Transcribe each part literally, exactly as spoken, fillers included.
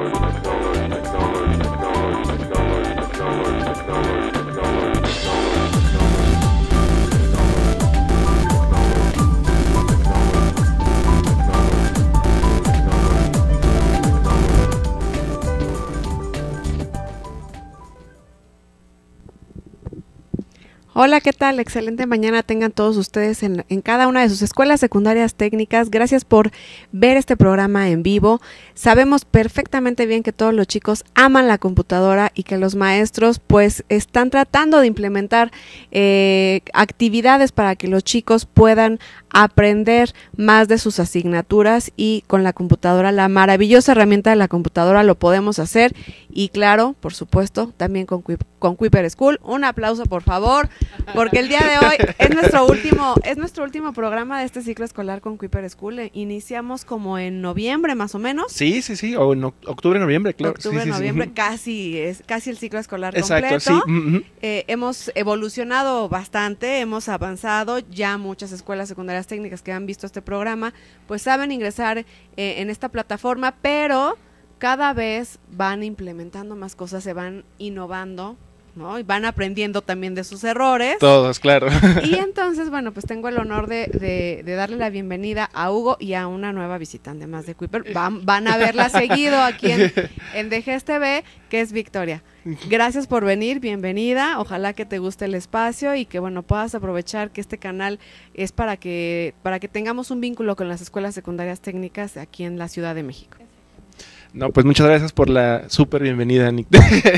Hola, ¿qué tal? Excelente mañana tengan todos ustedes en, en cada una de sus escuelas secundarias técnicas. Gracias por ver este programa en vivo. Sabemos perfectamente bien que todos los chicos aman la computadora y que los maestros pues están tratando de implementar eh, actividades para que los chicos puedan aprender más de sus asignaturas, y con la computadora, la maravillosa herramienta de la computadora, lo podemos hacer. Y claro, por supuesto, también con, con Kuiper School. Un aplauso, por favor, porque el día de hoy es nuestro último, es nuestro último programa de este ciclo escolar con Kuiper School. Iniciamos como en noviembre, más o menos. Sí, sí, sí, o en octubre, noviembre, claro. Octubre, sí, sí, noviembre, sí. casi, es casi el ciclo escolar Exacto, completo. sí. Uh-huh. eh, hemos evolucionado bastante, hemos avanzado. Ya muchas escuelas secundarias técnicas que han visto este programa, pues saben ingresar eh, en esta plataforma, pero cada vez van implementando más cosas, se van innovando, ¿no? Y van aprendiendo también de sus errores. Todos, claro. Y entonces, bueno, pues tengo el honor de, de, de darle la bienvenida a Hugo y a una nueva visitante más de Kuiper. Van, van a verla seguido aquí en, en D G S T V, que es Victoria. Gracias por venir, bienvenida. Ojalá que te guste el espacio y que, bueno, puedas aprovechar que este canal es para que, para que tengamos un vínculo con las escuelas secundarias técnicas aquí en la Ciudad de México. No, pues muchas gracias por la súper bienvenida, Nick.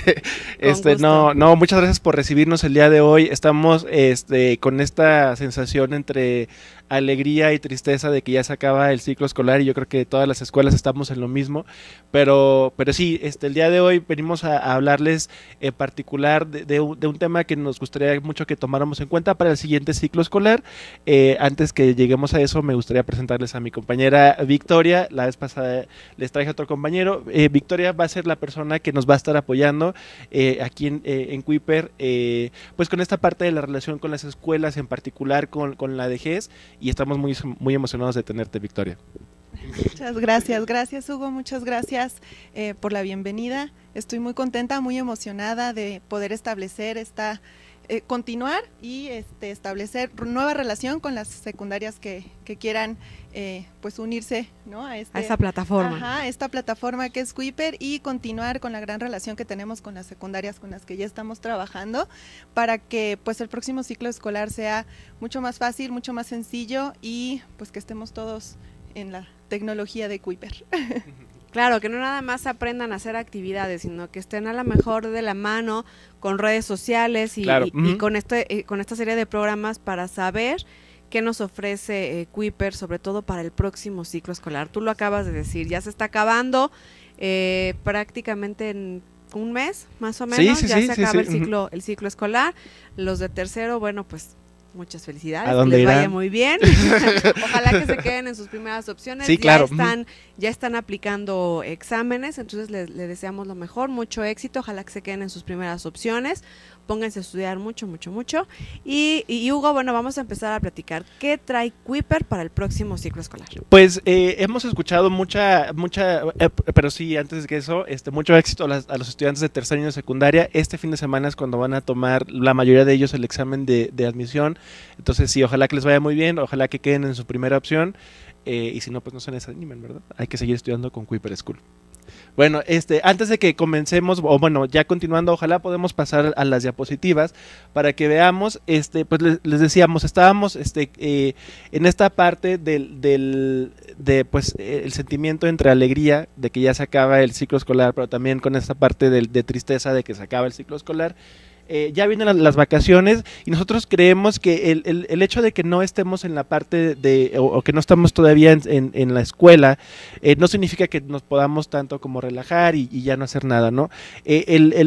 este, no, no, muchas gracias por recibirnos el día de hoy. Estamos este, con esta sensación entre alegría y tristeza de que ya se acaba el ciclo escolar, y yo creo que todas las escuelas estamos en lo mismo, pero, pero sí, este, el día de hoy venimos a, a hablarles en particular de, de, un, de un tema que nos gustaría mucho que tomáramos en cuenta para el siguiente ciclo escolar. Eh, antes que lleguemos a eso, me gustaría presentarles a mi compañera Victoria. La vez pasada les traje a otro compañero. Eh, Victoria va a ser la persona que nos va a estar apoyando eh, aquí en, eh, en Kuiper, eh, pues con esta parte de la relación con las escuelas, en particular con, con la D G E S, y estamos muy, muy emocionados de tenerte, Victoria. Muchas gracias, gracias Hugo, muchas gracias eh, por la bienvenida. Estoy muy contenta, muy emocionada de poder establecer esta, eh, continuar y este, establecer nueva relación con las secundarias que, que quieran eh, pues unirse, ¿no? a, este, a esa plataforma. Ajá, esta plataforma que es Kuiper, y continuar con la gran relación que tenemos con las secundarias con las que ya estamos trabajando, para que pues el próximo ciclo escolar sea mucho más fácil, mucho más sencillo, y pues que estemos todos en la tecnología de Kuiper. Claro, que no nada más aprendan a hacer actividades, sino que estén a la mejor de la mano con redes sociales y, claro. y, uh-huh. y con este, con esta serie de programas para saber qué nos ofrece eh, Kuiper, sobre todo para el próximo ciclo escolar. Tú lo acabas de decir, ya se está acabando eh, prácticamente en un mes, más o menos, sí, sí, ya sí, se sí, acaba sí. el ciclo, uh-huh. el ciclo escolar. Los de tercero, bueno, pues muchas felicidades, ¿A dónde les irán? vaya muy bien. Ojalá que se queden en sus primeras opciones. Sí, ya claro. están, ya están aplicando exámenes, entonces les, les deseamos lo mejor, mucho éxito. Ojalá que se queden en sus primeras opciones. Pónganse a estudiar mucho, mucho, mucho. Y, y Hugo, bueno, vamos a empezar a platicar. ¿Qué trae Kuiper para el próximo ciclo escolar? Pues eh, hemos escuchado mucha, mucha, eh, pero sí, antes que eso, este, mucho éxito a, las, a los estudiantes de tercer año de secundaria. Este fin de semana es cuando van a tomar la mayoría de ellos el examen de, de admisión. Entonces sí, ojalá que les vaya muy bien, ojalá que queden en su primera opción. Eh, y si no, pues no se desanimen, ¿verdad? Hay que seguir estudiando con Kuiper School. Bueno, este, antes de que comencemos, o bueno, ya continuando, ojalá podemos pasar a las diapositivas para que veamos, este, pues les, les decíamos, estábamos este, eh, en esta parte del, del de, pues, el sentimiento entre alegría de que ya se acaba el ciclo escolar, pero también con esta parte de, de tristeza de que se acaba el ciclo escolar. Eh, ya vienen las, las vacaciones, y nosotros creemos que el, el, el hecho de que no estemos en la parte de, o, o que no estamos todavía en, en, en la escuela, eh, no significa que nos podamos tanto como relajar y, y ya no hacer nada, ¿no? Eh, el, el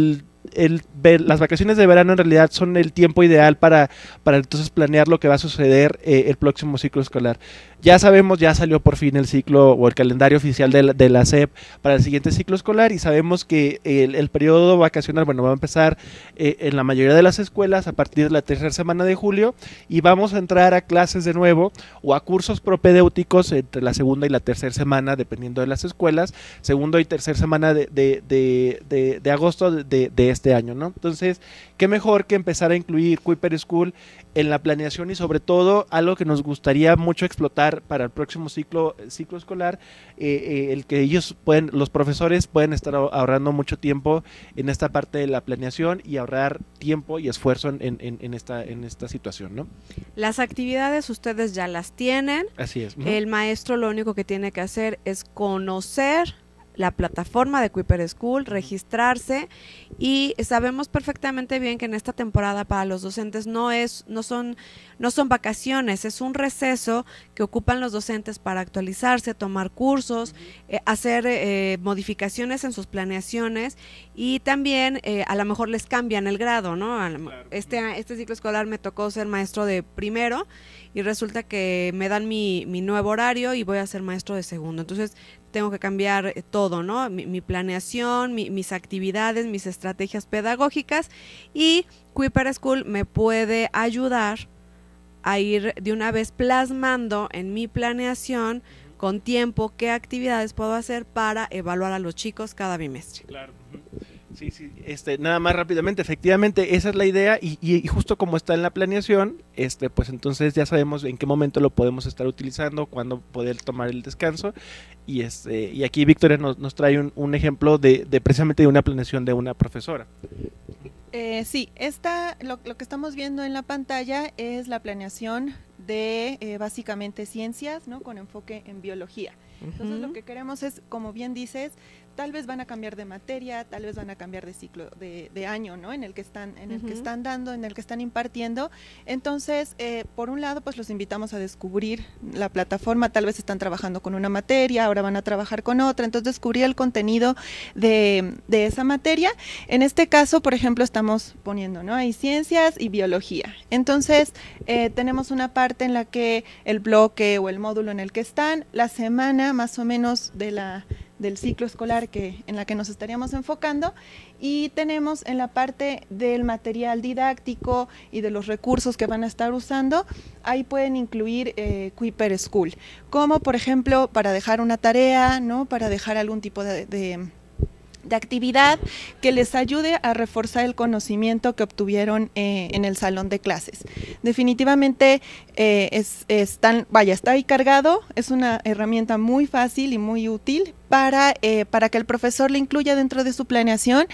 el, las vacaciones de verano en realidad son el tiempo ideal para, para entonces planear lo que va a suceder eh, el próximo ciclo escolar. Ya sabemos, ya salió por fin el ciclo o el calendario oficial de la, de la S E P para el siguiente ciclo escolar y sabemos que el, el periodo vacacional, bueno, va a empezar eh, en la mayoría de las escuelas a partir de la tercera semana de julio y vamos a entrar a clases de nuevo o a cursos propedéuticos entre la segunda y la tercera semana, dependiendo de las escuelas, segunda y tercera semana de, de, de, de, de agosto de, de este año, ¿no? Entonces, qué mejor que empezar a incluir Kuiper School en la planeación y sobre todo algo que nos gustaría mucho explotar para el próximo ciclo, ciclo escolar, eh, eh, el que ellos pueden, los profesores pueden estar ahorrando mucho tiempo en esta parte de la planeación y ahorrar tiempo y esfuerzo en, en, en, esta, en esta situación, ¿no? Las actividades ustedes ya las tienen. Así es. Uh-huh. El maestro lo único que tiene que hacer es conocer la plataforma de Kuiper School, registrarse y sabemos perfectamente bien que en esta temporada para los docentes no es, no son, no son vacaciones, es un receso que ocupan los docentes para actualizarse, tomar cursos, eh, hacer eh, modificaciones en sus planeaciones y también eh, a lo mejor les cambian el grado, ¿no? Claro. Este, este ciclo escolar me tocó ser maestro de primero y resulta que me dan mi, mi nuevo horario y voy a ser maestro de segundo, entonces tengo que cambiar todo, ¿no? Mi, mi planeación, mi, mis actividades, mis estrategias pedagógicas y Kuiper School me puede ayudar a ir de una vez plasmando en mi planeación con tiempo qué actividades puedo hacer para evaluar a los chicos cada bimestre. Claro. Sí, sí, este, nada más rápidamente, efectivamente esa es la idea y, y, y justo como está en la planeación, este, pues entonces ya sabemos en qué momento lo podemos estar utilizando, cuándo poder tomar el descanso y este, y aquí Victoria nos, nos trae un, un ejemplo de, de precisamente de una planeación de una profesora. Eh, sí, esta, lo, lo que estamos viendo en la pantalla es la planeación de eh, básicamente ciencias, ¿no? Con enfoque en biología. Entonces uh-huh. lo que queremos es, como bien dices, tal vez van a cambiar de materia, tal vez van a cambiar de ciclo, de, de año, ¿no? En el que están, en el uh-huh. que están dando, en el que están impartiendo. Entonces, eh, por un lado, pues los invitamos a descubrir la plataforma. Tal vez están trabajando con una materia, ahora van a trabajar con otra. Entonces, descubrir el contenido de, de esa materia. En este caso, por ejemplo, estamos poniendo, ¿no? Hay ciencias y biología. Entonces, eh, tenemos una parte en la que el bloque o el módulo en el que están, la semana más o menos de la del ciclo escolar que en la que nos estaríamos enfocando y tenemos en la parte del material didáctico y de los recursos que van a estar usando, ahí pueden incluir eh, Kuiper School, como por ejemplo para dejar una tarea, ¿no? Para dejar algún tipo de, de de actividad que les ayude a reforzar el conocimiento que obtuvieron eh, en el salón de clases. Definitivamente eh, es, es tan, vaya, está ahí cargado, es una herramienta muy fácil y muy útil para, eh, para que el profesor le incluya dentro de su planeación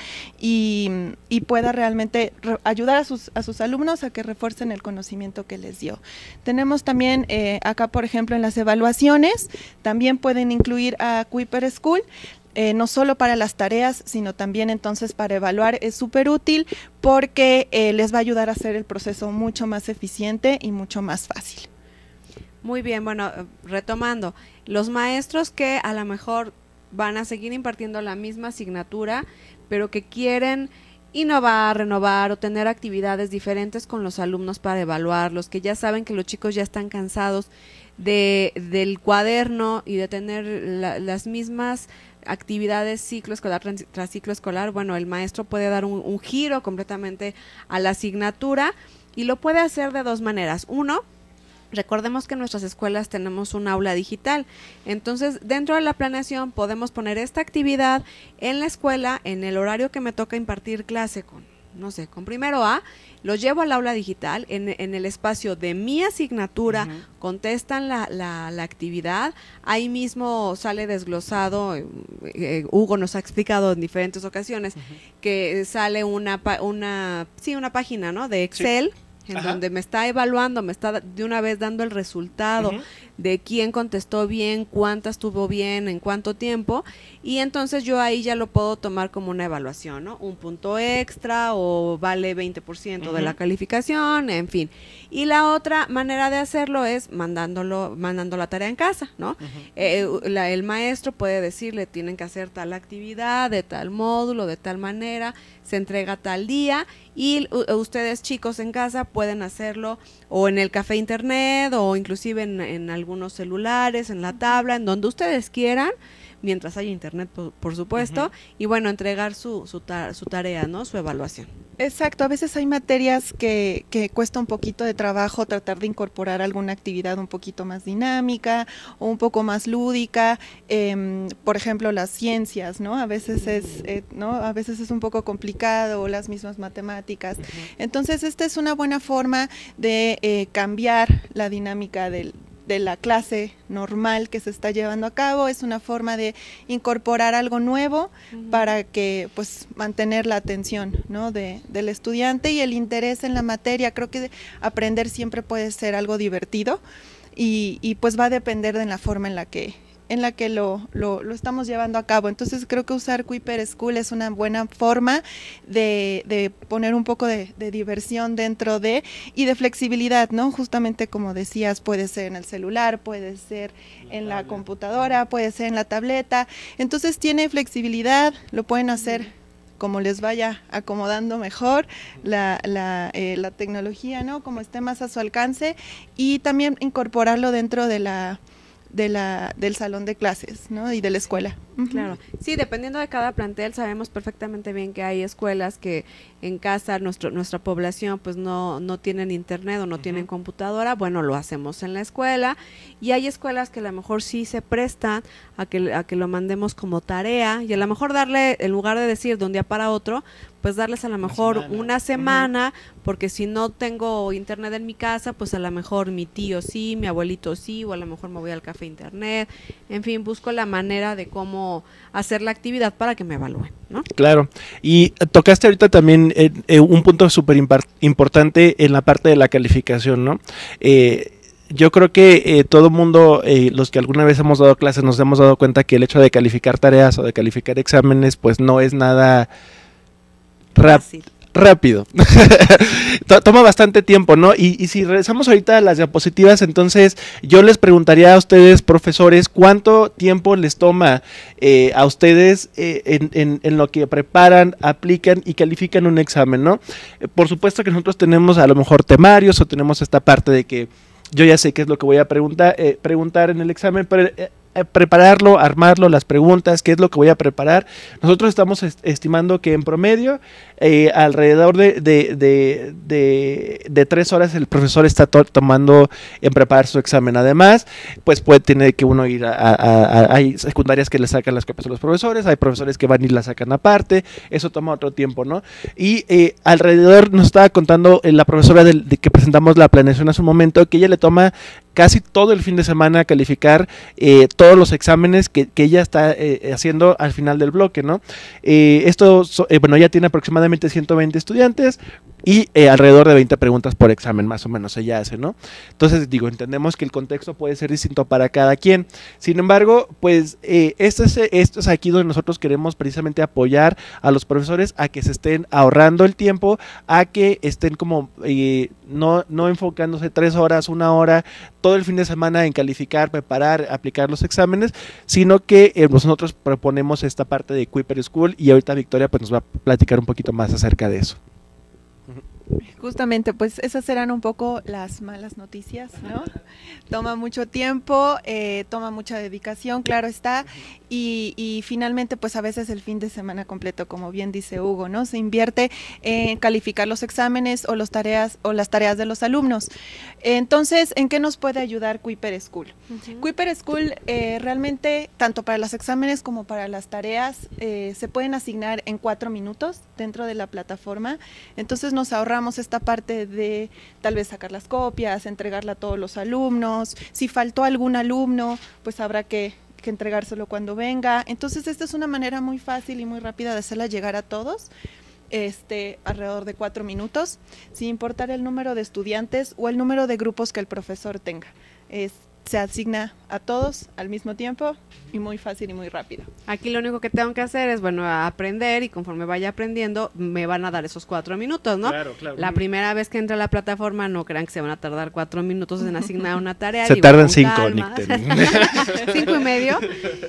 y, y pueda realmente re- ayudar a sus, a sus alumnos a que refuercen el conocimiento que les dio. Tenemos también eh, acá, por ejemplo, en las evaluaciones, también pueden incluir a Kuiper School. Eh, no solo para las tareas, sino también entonces para evaluar es súper útil porque eh, les va a ayudar a hacer el proceso mucho más eficiente y mucho más fácil. Muy bien, bueno, retomando, los maestros que a lo mejor van a seguir impartiendo la misma asignatura, pero que quieren innovar, renovar o tener actividades diferentes con los alumnos para evaluarlos, que ya saben que los chicos ya están cansados de del cuaderno y de tener la, las mismas actividades ciclo escolar tras, tras ciclo escolar. Bueno, el maestro puede dar un, un giro completamente a la asignatura y lo puede hacer de dos maneras. Uno, recordemos que en nuestras escuelas tenemos un aula digital, entonces dentro de la planeación podemos poner esta actividad en la escuela en el horario que me toca impartir clase con, no sé, con primero A, lo llevo al aula digital, en, en el espacio de mi asignatura, uh-huh. contestan la, la, la actividad, ahí mismo sale desglosado, eh, eh, Hugo nos ha explicado en diferentes ocasiones, uh-huh. que sale una, una, sí, una página, ¿no? De Excel, sí. en Ajá. donde me está evaluando, me está de una vez dando el resultado, uh-huh. de quién contestó bien, cuántas tuvo bien, en cuánto tiempo, y entonces yo ahí ya lo puedo tomar como una evaluación, ¿no? Un punto extra o vale veinte por ciento uh-huh. de la calificación, en fin. Y la otra manera de hacerlo es mandándolo, mandando la tarea en casa, ¿no? Uh-huh. eh, la, el maestro puede decirle, tienen que hacer tal actividad, de tal módulo, de tal manera, se entrega tal día, y uh, ustedes chicos en casa pueden hacerlo o en el café internet o inclusive en, en algunos celulares, en la tabla, en donde ustedes quieran, mientras haya internet, por, por supuesto, uh-huh. y bueno, entregar su, su, ta- su tarea, ¿no? Su evaluación. Exacto, a veces hay materias que, que cuesta un poquito de trabajo tratar de incorporar alguna actividad un poquito más dinámica o un poco más lúdica, eh, por ejemplo las ciencias, ¿no? A veces es, eh, ¿no? A veces es un poco complicado, o las mismas matemáticas. Uh-huh. Entonces esta es una buena forma de eh, cambiar la dinámica del de la clase normal que se está llevando a cabo, es una forma de incorporar algo nuevo uh-huh. para que pues mantener la atención, ¿no? de, del estudiante y el interés en la materia. Creo que aprender siempre puede ser algo divertido y, y pues va a depender de la forma en la que en la que lo, lo, lo estamos llevando a cabo. Entonces creo que usar Kuiper School es una buena forma de, de poner un poco de, de diversión dentro de, y de flexibilidad, ¿no? Justamente como decías, puede ser en el celular, puede ser en la computadora, puede ser en la tableta. Entonces tiene flexibilidad, lo pueden hacer como les vaya acomodando mejor la, la, eh, la tecnología, ¿no? Como esté más a su alcance, y también incorporarlo dentro de la de la del salón de clases, ¿no? Y de la escuela. Uh-huh. Claro. Sí, dependiendo de cada plantel, sabemos perfectamente bien que hay escuelas que en casa nuestro nuestra población pues no no tienen internet o no uh-huh. tienen computadora. Bueno, lo hacemos en la escuela, y hay escuelas que a lo mejor sí se prestan a que a que lo mandemos como tarea, y a lo mejor darle, en lugar de decir de un día para otro, pues darles a lo mejor una semana, una semana uh-huh. porque si no tengo internet en mi casa, pues a lo mejor mi tío sí, mi abuelito sí, o a lo mejor me voy al café internet, en fin, busco la manera de cómo hacer la actividad para que me evalúen, ¿no? Claro, y tocaste ahorita también eh, eh, un punto súper importante en la parte de la calificación, ¿no? Eh, Yo creo que eh, todo mundo, eh, los que alguna vez hemos dado clases, nos hemos dado cuenta que el hecho de calificar tareas o de calificar exámenes, pues no es nada rap- rápido. Toma bastante tiempo, ¿no? Y, y si regresamos ahorita a las diapositivas, entonces yo les preguntaría a ustedes, profesores, ¿cuánto tiempo les toma eh, a ustedes eh, en, en, en lo que preparan, aplican y califican un examen, ¿no? Eh, por supuesto que nosotros tenemos a lo mejor temarios o tenemos esta parte de que yo ya sé qué es lo que voy a preguntar, eh, preguntar en el examen, pero eh, prepararlo, armarlo, las preguntas, qué es lo que voy a preparar. Nosotros estamos est- estimando que en promedio eh, alrededor de, de, de, de, de tres horas el profesor está to- tomando en preparar su examen. Además, pues puede tener que uno ir a, a, a, hay secundarias que le sacan las copias a los profesores, hay profesores que van y las sacan aparte, eso toma otro tiempo, ¿no? Y eh, alrededor nos estaba contando eh, la profesora de, de que presentamos la planeación hace un momento, que ella le toma casi todo el fin de semana calificar eh, todos los exámenes que, que ella está eh, haciendo al final del bloque, ¿no? Eh, esto, so, eh, bueno, ella tiene aproximadamente ciento veinte estudiantes y eh, alrededor de veinte preguntas por examen, más o menos ella hace, ¿no? Entonces, digo, entendemos que el contexto puede ser distinto para cada quien. Sin embargo, pues, eh, esto, es, esto es aquí donde nosotros queremos precisamente apoyar a los profesores a que se estén ahorrando el tiempo, a que estén como eh, no, no enfocándose tres horas, una hora, todo el fin de semana en calificar, preparar, aplicar los exámenes, sino que eh, nosotros proponemos esta parte de Kuiper School, y ahorita Victoria pues nos va a platicar un poquito más acerca de eso. Justamente, pues esas serán un poco las malas noticias, ¿no? Toma mucho tiempo, eh, toma mucha dedicación, claro está, y, y finalmente pues a veces el fin de semana completo, como bien dice Hugo, ¿no? Se invierte en calificar los exámenes o, los tareas, o las tareas de los alumnos. Entonces, ¿en qué nos puede ayudar Kuiper School? Uh-huh. Kuiper School eh, realmente, tanto para los exámenes como para las tareas, eh, se pueden asignar en cuatro minutos dentro de la plataforma. Entonces nos ahorramos esta parte de tal vez sacar las copias, entregarla a todos los alumnos. Si faltó algún alumno, pues habrá que, que entregárselo cuando venga. Entonces esta es una manera muy fácil y muy rápida de hacerla llegar a todos. Este, alrededor de cuatro minutos, sin importar el número de estudiantes o el número de grupos que el profesor tenga. Es se asigna a todos al mismo tiempo y muy fácil y muy rápido. Aquí lo único que tengo que hacer es, bueno, aprender, y conforme vaya aprendiendo, me van a dar esos cuatro minutos, ¿no? Claro, claro. La primera vez que entre a la plataforma, no crean que se van a tardar cuatro minutos en asignar una tarea. Se digo, tardan con cinco, calma. Nicten. Cinco y medio.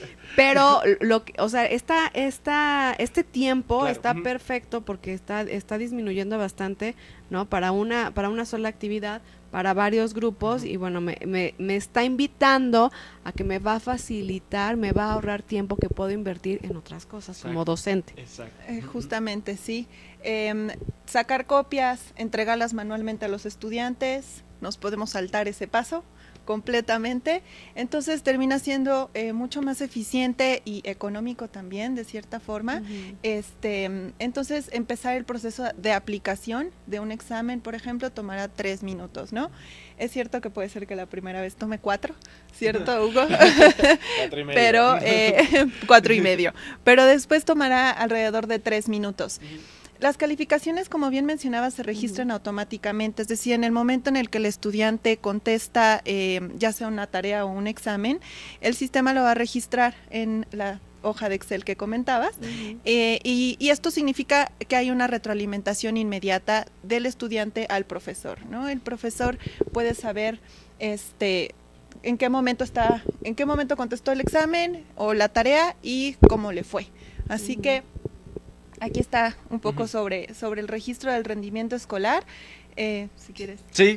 Pero, lo que, o sea, esta, esta, este tiempo Claro. está Ujú. perfecto porque está, está disminuyendo bastante, ¿no? Para una, para una sola actividad, para varios grupos, y bueno, me, me, me está invitando a que me va a facilitar, me va a ahorrar tiempo que puedo invertir en otras cosas. Exacto. Como docente. Exacto. Eh, justamente, sí. Eh, sacar copias, entregarlas manualmente a los estudiantes, nos podemos saltar ese paso completamente, entonces termina siendo eh, mucho más eficiente y económico también, de cierta forma. Uh-huh. Este, entonces, empezar el proceso de aplicación de un examen, por ejemplo, tomará tres minutos, ¿no? Es cierto que puede ser que la primera vez tome cuatro, ¿cierto, Hugo? Cuatro y medio. Pero, eh, cuatro y medio. Pero después tomará alrededor de tres minutos. Uh-huh. Las calificaciones, como bien mencionaba, se registran uh-huh. automáticamente, es decir, en el momento en el que el estudiante contesta eh, ya sea una tarea o un examen, el sistema lo va a registrar en la hoja de Excel que comentabas, uh-huh. eh, y, y esto significa que hay una retroalimentación inmediata del estudiante al profesor, ¿no? El profesor puede saber este en qué momento está, en qué momento contestó el examen o la tarea y cómo le fue. Así uh-huh. que aquí está un poco uh-huh. sobre, sobre el registro del rendimiento escolar, eh, si quieres. Sí,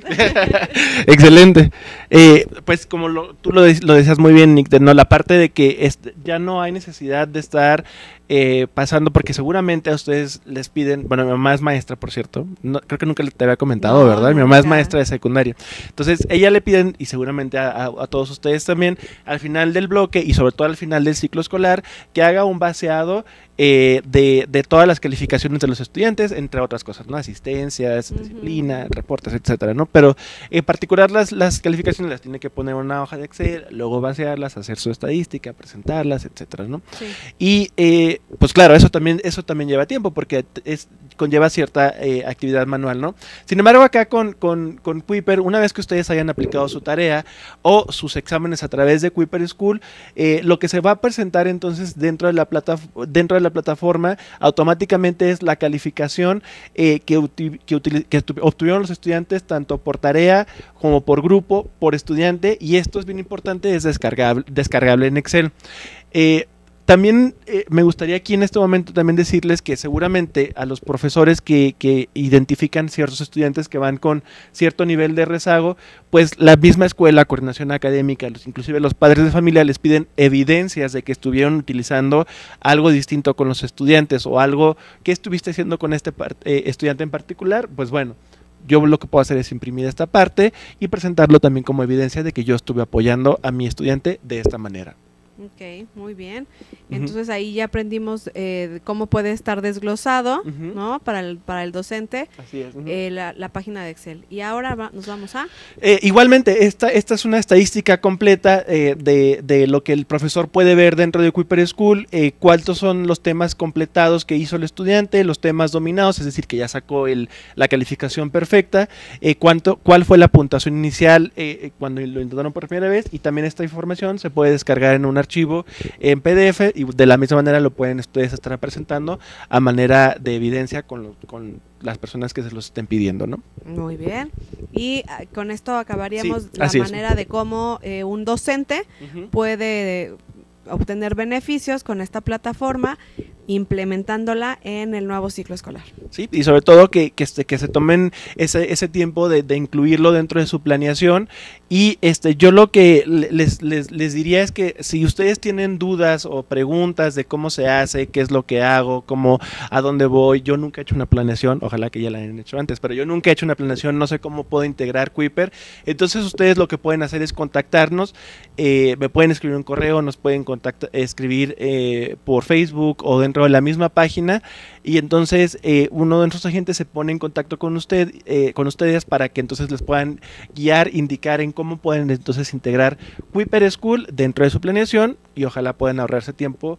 excelente. Eh, pues como lo, tú lo, de, lo decías muy bien, Nick, ¿no? La parte de que es, ya no hay necesidad de estar eh, pasando, porque seguramente a ustedes les piden, bueno, mi mamá es maestra, por cierto, no, creo que nunca te había comentado, no, ¿verdad? Mi mamá es maestra de secundaria. Entonces, ella le piden, y seguramente a, a, a todos ustedes también, al final del bloque y sobre todo al final del ciclo escolar, que haga un vaciado Eh, de, de todas las calificaciones de los estudiantes, entre otras cosas, ¿no? Asistencias, uh-huh. disciplina, reportes, etcétera, ¿no? Pero en particular las, las calificaciones las tiene que poner en una hoja de Excel, luego vaciarlas, hacer su estadística, presentarlas, etcétera, ¿no? Sí. Y eh, pues claro, eso también, eso también lleva tiempo porque es, conlleva cierta eh, actividad manual, ¿no? Sin embargo, acá con, con, con Kuiper, una vez que ustedes hayan aplicado su tarea o sus exámenes a través de Kuiper School, eh, lo que se va a presentar entonces dentro de la plataforma, dentro de la plataforma automáticamente es la calificación eh, que, uti que, que obtuvieron los estudiantes tanto por tarea como por grupo, por estudiante, y esto es bien importante, es descargable, descargable en Excel. Eh, También eh, me gustaría aquí en este momento también decirles que seguramente a los profesores que, que identifican ciertos estudiantes que van con cierto nivel de rezago, pues la misma escuela, coordinación académica, los, inclusive los padres de familia les piden evidencias de que estuvieron utilizando algo distinto con los estudiantes o algo que estuviste haciendo con este eh, estudiante en particular. Pues bueno, yo lo que puedo hacer es imprimir esta parte y presentarlo también como evidencia de que yo estuve apoyando a mi estudiante de esta manera. Ok, muy bien. Entonces uh-huh. ahí ya aprendimos eh, cómo puede estar desglosado, uh-huh. ¿no? Para el, para el docente. Así es. Uh-huh. eh, la, la página de Excel. Y ahora va, nos vamos a... Eh, igualmente, esta, esta es una estadística completa eh, de, de lo que el profesor puede ver dentro de Kuiper School, eh, cuántos son los temas completados que hizo el estudiante, los temas dominados, es decir, que ya sacó el, la calificación perfecta, eh, cuánto, cuál fue la puntuación inicial eh, cuando lo intentaron por primera vez, y también esta información se puede descargar en un archivo en P D F y de la misma manera lo pueden ustedes estar presentando a manera de evidencia con, lo, con las personas que se los estén pidiendo, ¿no? Muy bien. Y uh, con esto acabaríamos sí, la es. manera de cómo eh, un docente uh-huh. puede eh, obtener beneficios con esta plataforma, implementándola en el nuevo ciclo escolar. Sí, y sobre todo que, que, este, que se tomen ese, ese tiempo de, de incluirlo dentro de su planeación. Y este, yo lo que les, les, les diría es que si ustedes tienen dudas o preguntas de cómo se hace, qué es lo que hago, cómo, a dónde voy, yo nunca he hecho una planeación, ojalá que ya la hayan hecho antes, pero yo nunca he hecho una planeación, no sé cómo puedo integrar Kuiper. Entonces ustedes lo que pueden hacer es contactarnos, eh, me pueden escribir un correo, nos pueden contactar, escribir eh, por Facebook o dentro de la misma página, y entonces eh, uno de nuestros agentes se pone en contacto con usted, eh, con ustedes para que entonces les puedan guiar, indicar en cómo pueden entonces integrar Kuiper School dentro de su planeación, y ojalá puedan ahorrarse tiempo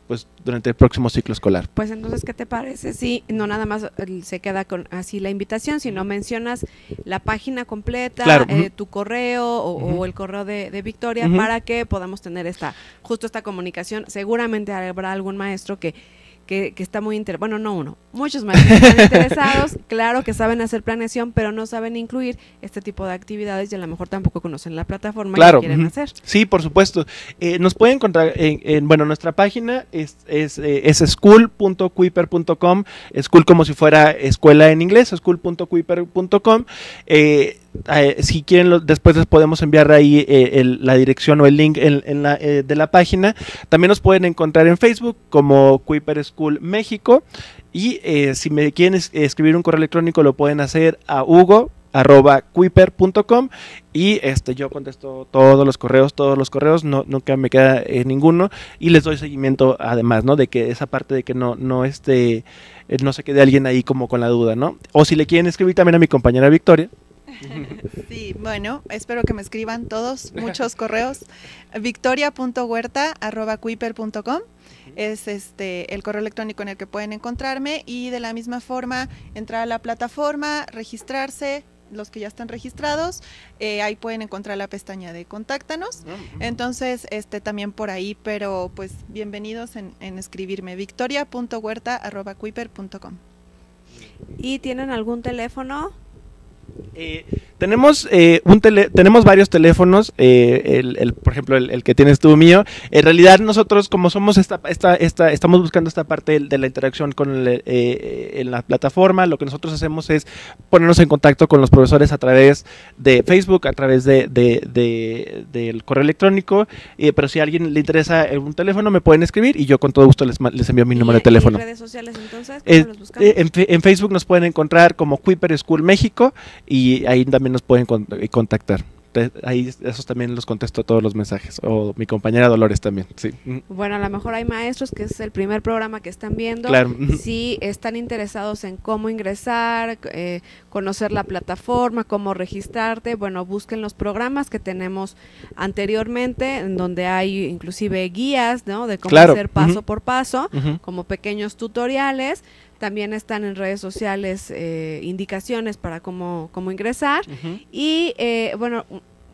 pues durante el próximo ciclo escolar. Pues entonces, ¿qué te parece si no nada más se queda con así la invitación, sino mencionas la página completa, claro. eh, uh-huh. tu correo o, uh-huh. o el correo de, de Victoria, uh-huh. para que podamos tener esta justo esta comunicación? Seguramente habrá algún maestro que Que, que está muy interesado, bueno, no uno, muchos maestros están interesados, claro que saben hacer planeación, pero no saben incluir este tipo de actividades y a lo mejor tampoco conocen la plataforma claro. que quieren uh-huh. hacer. Sí, por supuesto. Eh, nos pueden encontrar en, en, bueno, nuestra página es, es, eh, es school punto kuiper punto com, school como si fuera escuela en inglés, school punto kuiper punto com. Eh, Eh, si quieren, lo, después les podemos enviar ahí eh, el, la dirección o el link en, en la, eh, de la página. También nos pueden encontrar en Facebook como Kuiper School México, y eh, si me quieren es, escribir un correo electrónico lo pueden hacer a hugo arroba kuiper punto com, y este yo contesto todos los correos, todos los correos, no, nunca me queda eh, ninguno, y les doy seguimiento además, ¿no? De que esa parte de que no, no este, eh, no se quede alguien ahí como con la duda, ¿no? O si le quieren escribir también a mi compañera Victoria. Sí, bueno, espero que me escriban todos, muchos correos. victoria punto huerta arroba kuiper punto com es este el correo electrónico en el que pueden encontrarme, y de la misma forma entrar a la plataforma, registrarse, los que ya están registrados, eh, ahí pueden encontrar la pestaña de Contáctanos. Entonces, este también por ahí, pero pues bienvenidos en, en escribirme, victoria punto huerta arroba kuiper punto com. ¿Y tienen algún teléfono? Eh, tenemos eh, un tele, tenemos varios teléfonos, eh, el, el, por ejemplo el, el que tienes tú mío. En realidad nosotros, como somos esta, esta, esta estamos buscando esta parte de la interacción con el, eh, en la plataforma, lo que nosotros hacemos es ponernos en contacto con los profesores a través de Facebook, a través de, de, de del correo electrónico, eh, pero si a alguien le interesa un teléfono me pueden escribir y yo con todo gusto les, les envío mi número de teléfono. ¿Y redes sociales entonces? ¿Cómo Eh, los buscamos? eh, en, en Facebook nos pueden encontrar como Kuiper School México, y ahí también nos pueden contactar. Ahí esos también los contesto todos los mensajes, o mi compañera Dolores también, sí. Bueno, a lo mejor hay maestros que es el primer programa que están viendo, claro. Si están interesados en cómo ingresar, eh, conocer la plataforma, cómo registrarte, bueno, busquen los programas que tenemos anteriormente, en donde hay inclusive guías, ¿no? De cómo claro. hacer paso uh-huh. por paso, uh-huh. como pequeños tutoriales. También están en redes sociales eh, indicaciones para cómo, cómo ingresar. Uh-huh. Y eh, bueno,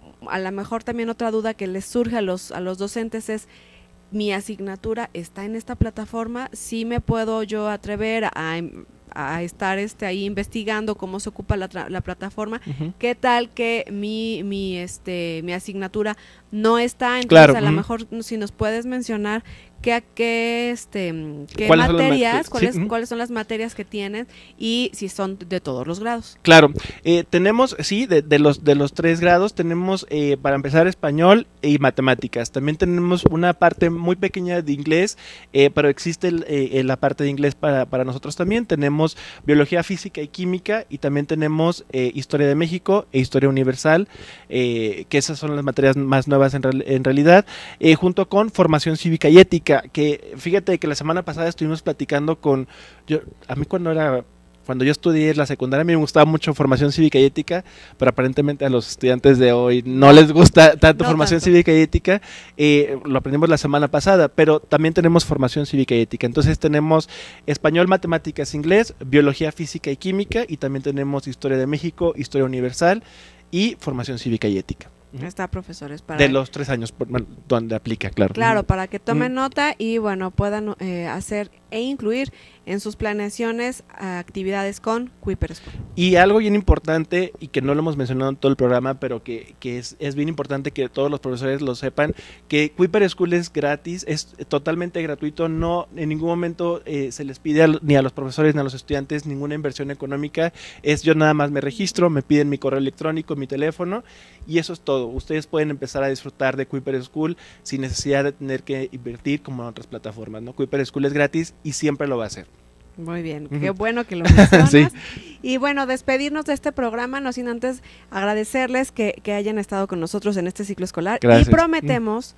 a lo mejor también otra duda que les surge a los, a los docentes es: mi asignatura está en esta plataforma, ¿sí me puedo yo atrever a, a estar este ahí investigando cómo se ocupa la, la plataforma? Uh-huh. ¿Qué tal que mi, mi, este, mi asignatura no está? Entonces, claro. a lo uh-huh. mejor si nos puedes mencionar qué, qué, este, qué ¿Cuáles materias, son cuáles, sí. uh-huh. cuáles son las materias que tienen y si son de todos los grados. Claro, eh, tenemos, sí, de, de los de los tres grados tenemos eh, para empezar español y matemáticas. También tenemos una parte muy pequeña de inglés, eh, pero existe el, eh, la parte de inglés para, para nosotros también. Tenemos biología, física y química, y también tenemos eh, historia de México e historia universal, eh, que esas son las materias más nuevas en, real, en realidad, eh, junto con formación cívica y ética. Que fíjate que la semana pasada estuvimos platicando con, yo, a mí cuando era, cuando yo estudié la secundaria, a mí me gustaba mucho formación cívica y ética, pero aparentemente a los estudiantes de hoy no les gusta tanto no formación tanto. cívica y ética, eh, lo aprendimos la semana pasada, pero también tenemos formación cívica y ética. Entonces tenemos español, matemáticas, inglés, biología, física y química, y también tenemos historia de México, historia universal y formación cívica y ética. Está, profesores, para de los tres años, bueno, donde aplica, claro. Claro, para que tomen Mm. nota y bueno, puedan eh, hacer e incluir en sus planeaciones actividades con Kuiper School. Y algo bien importante, y que no lo hemos mencionado en todo el programa, pero que, que es, es bien importante que todos los profesores lo sepan, que Kuiper School es gratis, es totalmente gratuito, no en ningún momento eh, se les pide a, ni a los profesores ni a los estudiantes ninguna inversión económica, es yo nada más me registro, me piden mi correo electrónico, mi teléfono, y eso es todo. Ustedes pueden empezar a disfrutar de Kuiper School sin necesidad de tener que invertir como en otras plataformas, ¿no? Kuiper School es gratis y siempre lo va a hacer. Muy bien, Uh-huh. qué bueno que lo mencionas. Sí. Y bueno, despedirnos de este programa, no sin antes agradecerles que, que hayan estado con nosotros en este ciclo escolar. Gracias. Y prometemos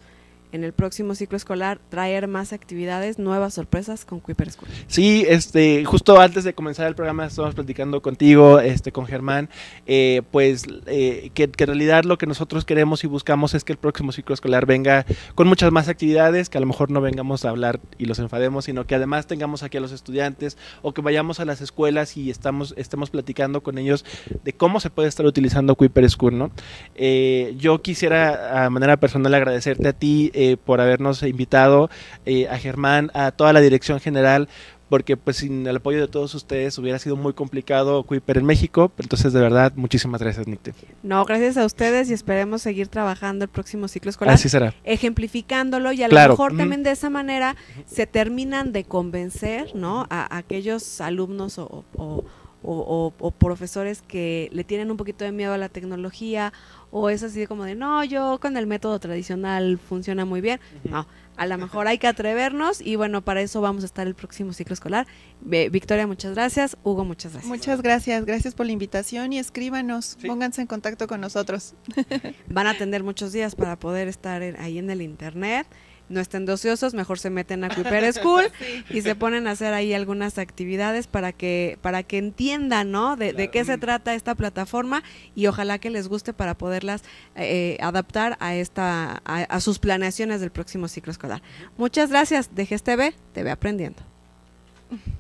en el próximo ciclo escolar traer más actividades, nuevas sorpresas con Kuiper School. Sí, este, justo antes de comenzar el programa estábamos platicando contigo, este, con Germán, eh, pues eh, que, que en realidad lo que nosotros queremos y buscamos es que el próximo ciclo escolar venga con muchas más actividades, que a lo mejor no vengamos a hablar y los enfademos, sino que además tengamos aquí a los estudiantes o que vayamos a las escuelas y estamos, estemos platicando con ellos de cómo se puede estar utilizando Kuiper School, ¿no? Eh, yo quisiera a manera personal agradecerte a ti eh, por habernos invitado, eh, a Germán, a toda la dirección general, porque pues sin el apoyo de todos ustedes hubiera sido muy complicado Kuiper en México. Entonces, de verdad, muchísimas gracias, Nicte. No, gracias a ustedes y esperemos seguir trabajando el próximo ciclo escolar. Así será. Ejemplificándolo y a Claro. lo mejor Mm. también de esa manera se terminan de convencer, ¿no? A, a aquellos alumnos o, o, o, o, o profesores que le tienen un poquito de miedo a la tecnología, o es así como de, no, yo con el método tradicional funciona muy bien. Uh-huh. No, a lo mejor hay que atrevernos y bueno, para eso vamos a estar el próximo ciclo escolar. Eh, Victoria, muchas gracias. Hugo, muchas gracias. Muchas gracias, gracias por la invitación y escríbanos, sí. Pónganse en contacto con nosotros. Van a tener muchos días para poder estar en, ahí en el internet. No estén de ociosos, mejor se meten a Kuiper School sí. y se ponen a hacer ahí algunas actividades para que para que entiendan, ¿no? De, claro. de qué se trata esta plataforma y ojalá que les guste para poderlas eh, adaptar a esta a, a sus planeaciones del próximo ciclo escolar. Muchas gracias. De G S T V, T V Aprendiendo.